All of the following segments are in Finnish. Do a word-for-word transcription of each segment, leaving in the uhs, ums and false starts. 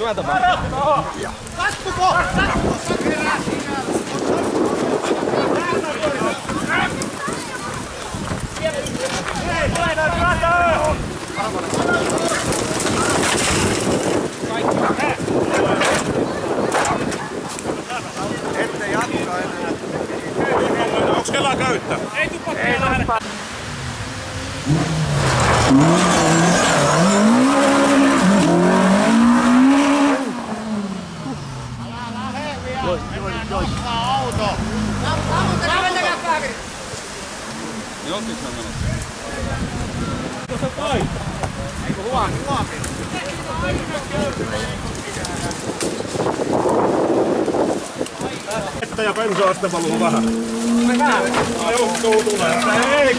työntämään. Kattuko! Kattuko! Kerää sinä! Hei! Painaa työtä! Ette jatka enää. Onks kelaa käyttää? Ei tupakkia lähde. Nostaa auto! Lämmentäkää pääkiri! Niin oltiinko sä menossa? Tuossa paikka! Eikö huomi? Huomi! Vettä ja bensa-aste valuu vähän. Vähän? Ajohtuu tulee. Ei!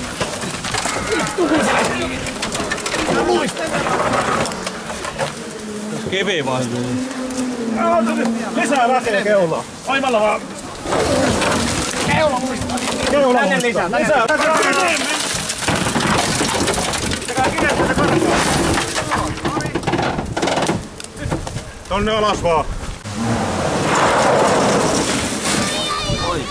Mä muistan! Kivi vaihtuu. Lisää väkeä keulaa. Aimalla vaan. Keula muistaa! Keula Tänne muistaa. lisää! Lisää väkeä! Pitäkää kiinni, että kannattaa. Tonne alas vaan. Oi.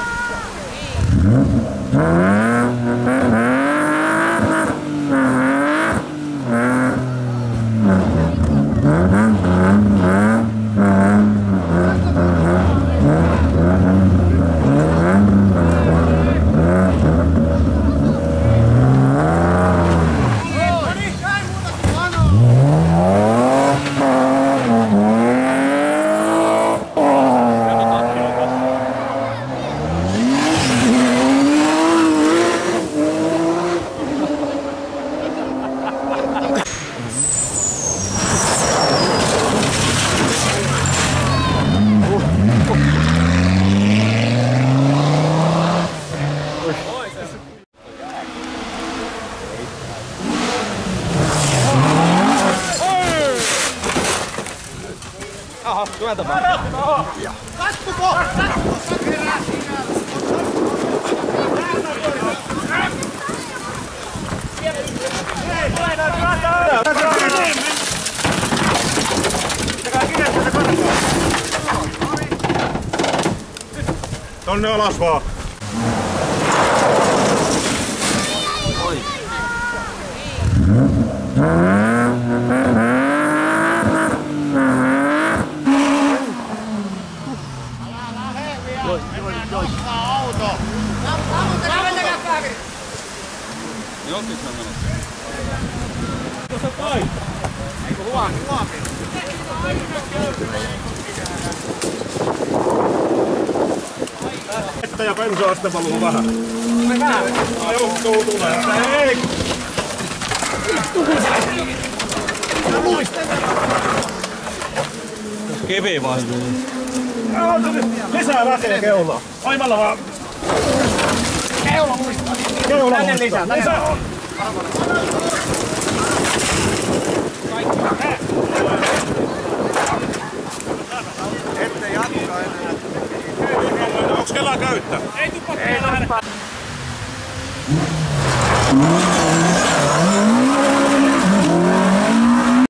Aha, työntämään. Kattuko! Kattuko! Kerää sinä! Hei! Painaa työtä! Pitäkää kiinni, että kannattaa. Tonne alas vaan. Oi. Nostaa auto! Lämmentäkää pääkiri! Niin oltiinko sä menossa? Tuossa paikka! Eikö huomi? Huomi! Vettä ja bensa-aste valuu vähän. Vähän? Ajohtuu tulee. Ei! Mä muistan! Kivi vaihtuu. Lisää väkeä keulaa. Aimalla vaan. Keula muistaa! Keula Tänne muistaa. lisää! Lisää. Ette jatka enää. Onks kelaa käyttää? Ei tupakkia lähde.